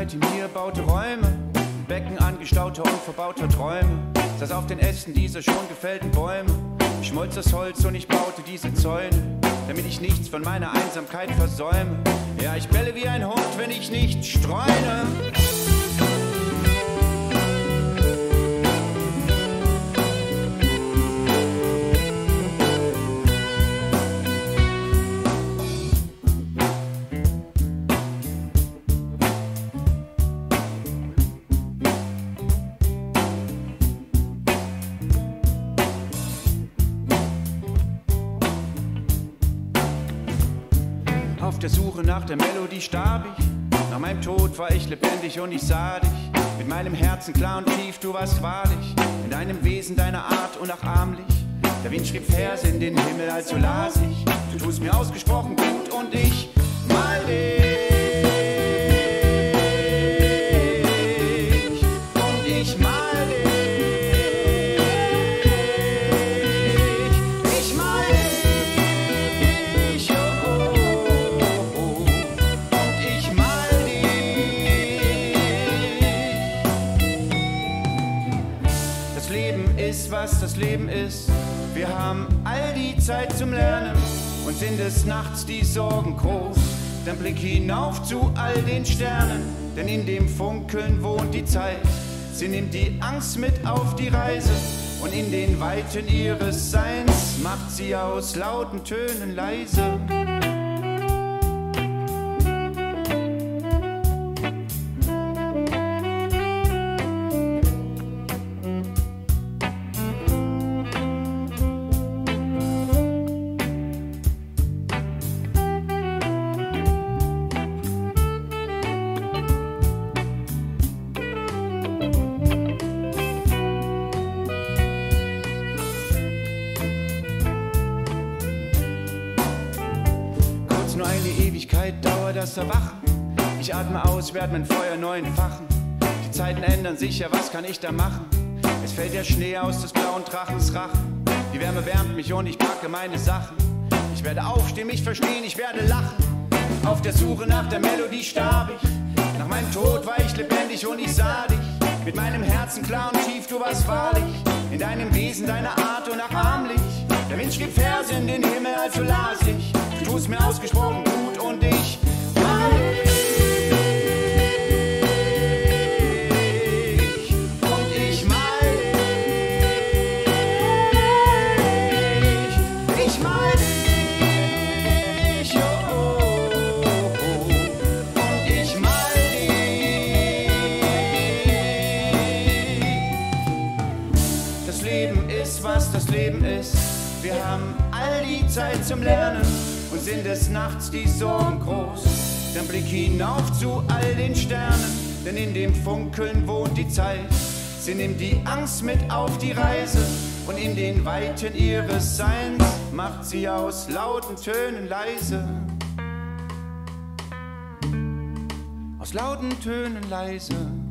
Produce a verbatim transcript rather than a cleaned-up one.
gehört in mir, baute Räume, ein Becken angestauter und verbauter Träume, saß auf den Ästen dieser schon gefällten Bäume, schmolz das Holz und ich baute diese Zäune, damit ich nichts von meiner Einsamkeit versäume. Ja, ich belle wie ein Hund, wenn ich nicht streune. Auf der Suche nach der Melodie starb ich. Nach meinem Tod war ich lebendig und ich sah dich. Mit meinem Herzen klar und tief, du warst wahrlich. In deinem Wesen, deiner Art unnachahmlich. Der Wind schrieb Verse in den Himmel, also las ich. Du tust mir ausgesprochen gut und ich mal dich. Und ich mal dich. Ich mal dich. Oh, oh, oh. Und ich mal dich. Das Leben ist, was das Leben ist. Wir haben all die Zeit zum Lernen und sind des Nachts die Sorgen groß. Dann blick hinauf zu all den Sternen, denn in dem Funkeln wohnt die Zeit. Sie nimmt die Angst mit auf die Reise und in den Weiten ihres Seins macht sie aus lauten Tönen leise. Nur eine Ewigkeit dauert das Erwachen. Ich atme aus, werd mein Feuer neu entfachen. Die Zeiten ändern sich, ja, was kann ich da machen? Es fällt der Schnee aus des blauen Drachens Rachen. Die Wärme wärmt mich und ich packe meine Sachen. Ich werde aufstehen, mich verstehen, ich werde lachen. Auf der Suche nach der Melodie starb ich. Nach meinem Tod war ich lebendig und ich sah dich. Mit meinem Herzen klar und tief, du warst wahrlich. In deinem Wesen, deiner Art unnachahmlich. Der Wind schrieb Verse in den Himmel, also las ich. Du tust mir ausgesprochen gut und ich mal dich. Und ich mal dich. Ich mal dich. Oh, oh, oh. Und ich mal dich. Das Leben ist, was das Leben ist. Wir haben all die Zeit zum Lernen und sind des Nachts die Sorgen groß. Dann blick hinauf zu all den Sternen, denn in dem Funkeln wohnt die Zeit. Sie nimmt die Angst mit auf die Reise und in den Weiten ihres Seins macht sie aus lauten Tönen leise. Aus lauten Tönen leise.